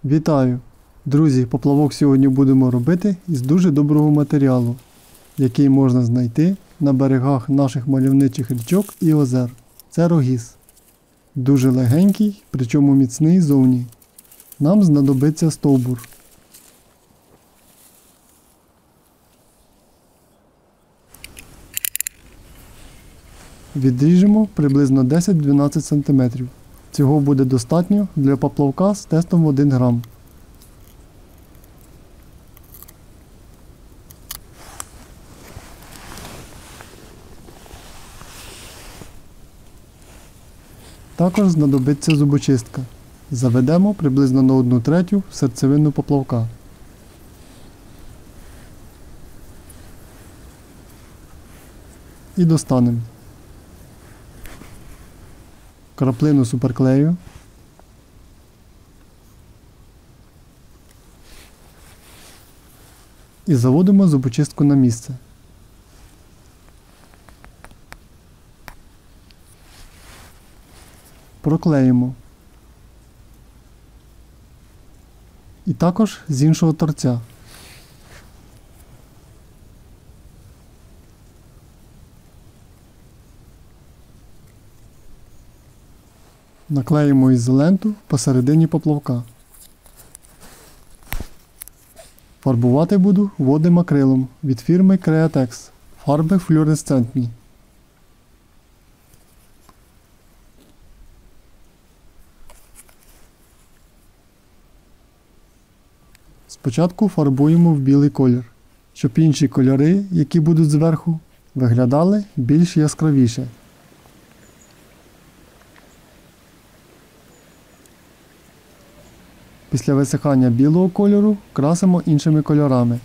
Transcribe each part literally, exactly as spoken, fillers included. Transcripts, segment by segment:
Вітаю! Друзі, поплавок сьогодні будемо робити із дуже доброго матеріалу, який можна знайти на берегах наших мальовничих річок і озер. Це рогіз. Дуже легенький, причому міцний зовні. Нам знадобиться стовбур. Відріжемо приблизно десять-дванадцять см. Цього буде достатньо для поплавка з тестом в один грам. Також знадобиться зубочистка. Заведемо приблизно на одну третю в серцевину поплавка. І достанемо краплину суперклею, і заводимо зубочистку на місце. Проклеїмо. І також з іншого торця. Наклеїмо ізоленту посередині поплавка. Фарбувати буду водним акрилом від фірми Createx. Фарби флюоресцентні. Спочатку фарбуємо в білий колір, щоб інші кольори, які будуть зверху, виглядали більш яскравіше. Після висихання білого кольору красимо іншими кольорами.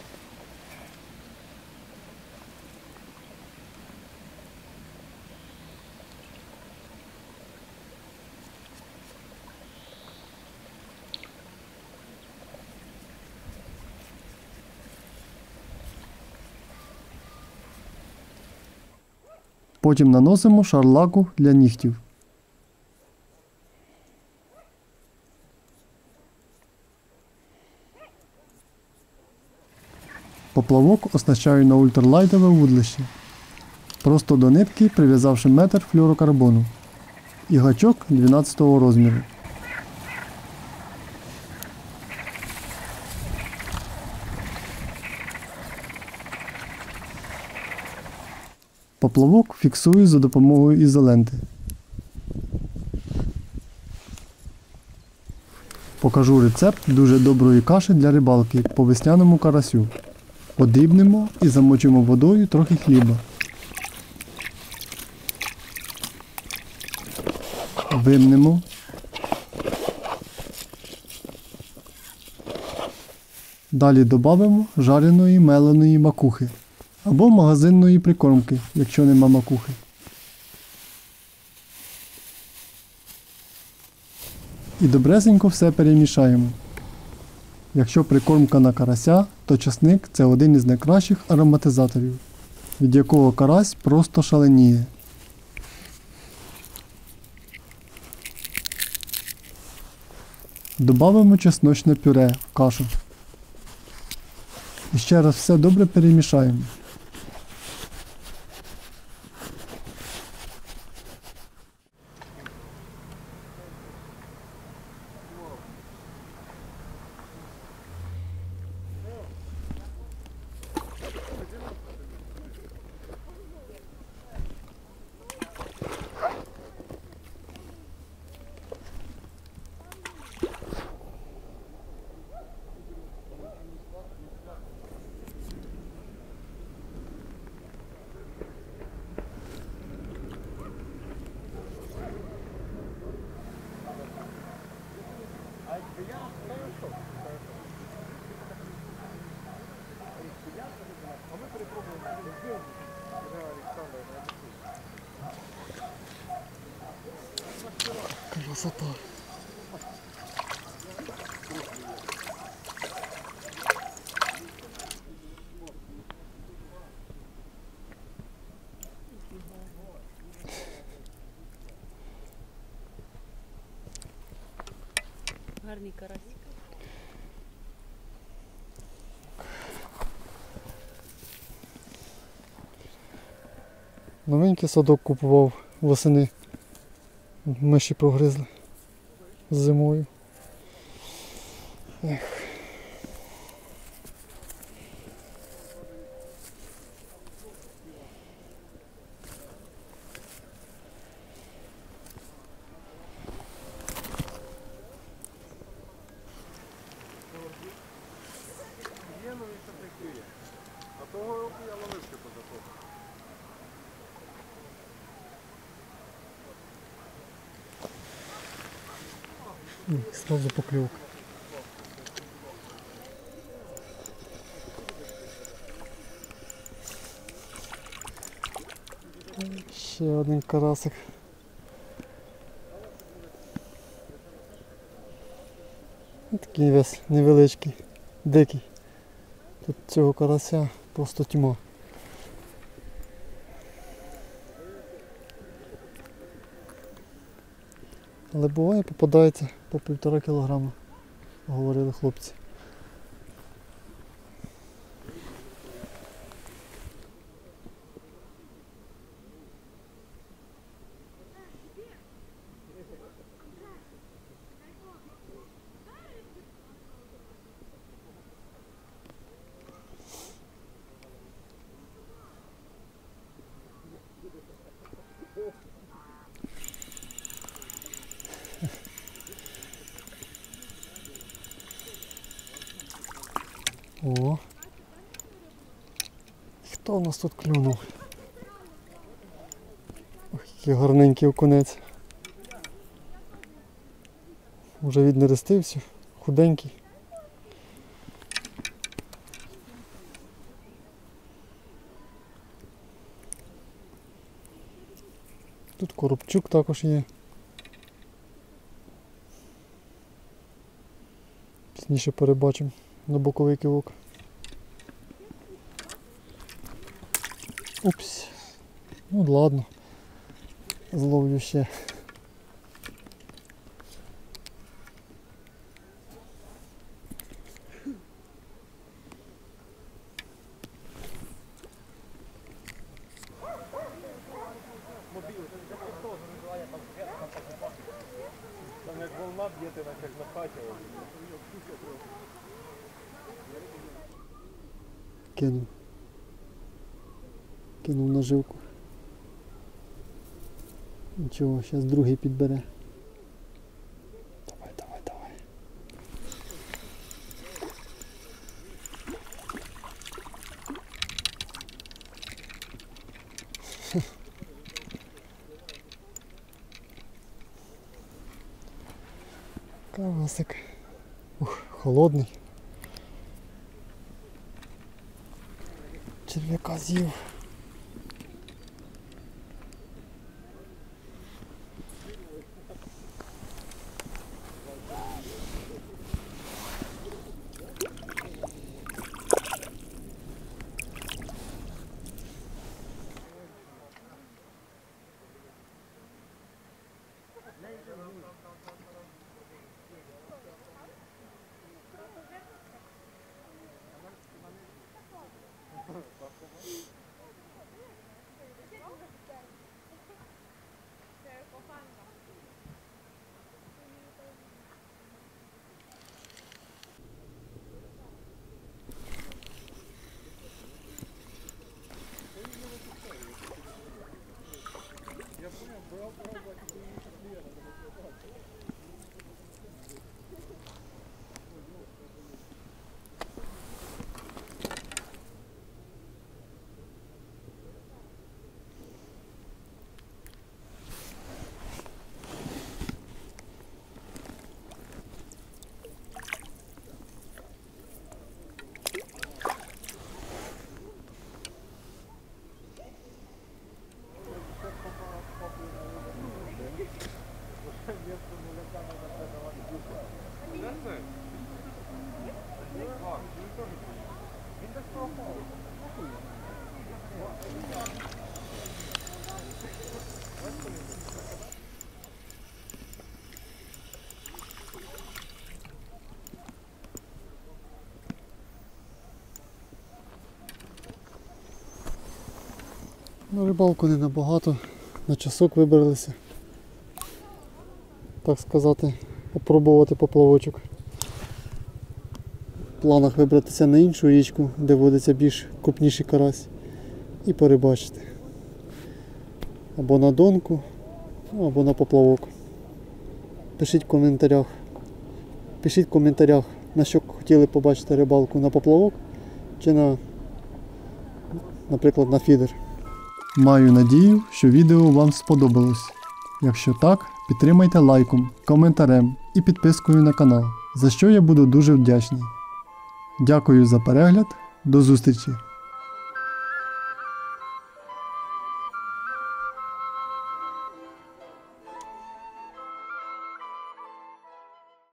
Потім наносимо шар лаку для нігтів. Поплавок оснащаю на ультралайтове вудлище, просто до нитки прив'язавши метр флюорокарбону і гачок дванадцятого розміру. Поплавок фіксую за допомогою ізоленти. Покажу рецепт дуже доброї каші для рибалки по весняному карасю. Подрібнемо і замочимо водою трохи хліба. Вимнемо. Далі додамо жареної меленої макухи або магазинної прикормки, якщо нема макухи. І добресенько все перемішаємо. Якщо прикормка на карася, то часник – це один із найкращих ароматизаторів, від якого карась просто шаленіє. Добавимо чесночне пюре в кашу. І ще раз все добре перемішаємо. Красота. Гарний карасик. Новенький садок купував восени. Миші прогризли зимою. Ех. А того року я ловився по затоку. І сразу покльовка. Ще один карасик. Такий весь невеличкий, дикий. Тут цього карася просто тьма. Але буває, попадається по півтора кілограма, говорили хлопці. О! Хто у нас тут клюнув? Ох, який гарненький окунець. Уже віднерестився, худенький. Тут коробчук також є. Пізніше перебачимо на боковий кивок. Упс. Ну ладно. Зловлю ще. Там як волна б'є, ти як на хаті. Кинув. Кинув наживку. Нічого, зараз другий підбере. Давай, давай, давай. Карасик. Ух, холодний. Черв'яка з'їв. На рибалку не набагато, на часок вибралися, так сказати, опробувати поплавочок. В планах вибратися на іншу річку, де водиться більш крупніший карась, і порибачити. Або на донку, або на поплавок. Пишіть в коментарях. Пишіть в коментарях, на що хотіли побачити рибалку, на поплавок чи на, наприклад, на фідер. Маю надію, що відео вам сподобалось. Якщо так, підтримайте лайком, коментарем і підпискою на канал, за що я буду дуже вдячний. Дякую за перегляд, до зустрічі!